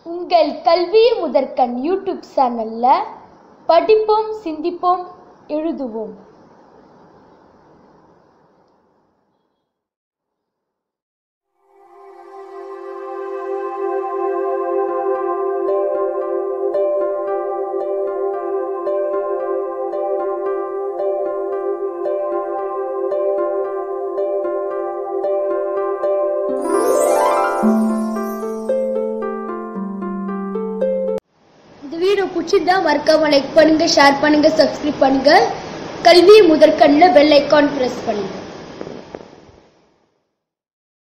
உங்கள் கல்வி முதற்கண் யூடியூப் சேனல்ல படிப்போம், சிந்திப்போம், எழுதுவோம். இந்த வீடியோ பிடிச்சிருந்தா மறக்காம லைக் பண்ணுங்க, ஷேர் பண்ணுங்க, சப்ஸ்கிரைப் பண்ணுங்க. கல்வி முதற்கண்ணில் பெல் ஐகான் பிரஸ் பண்ணுங்க.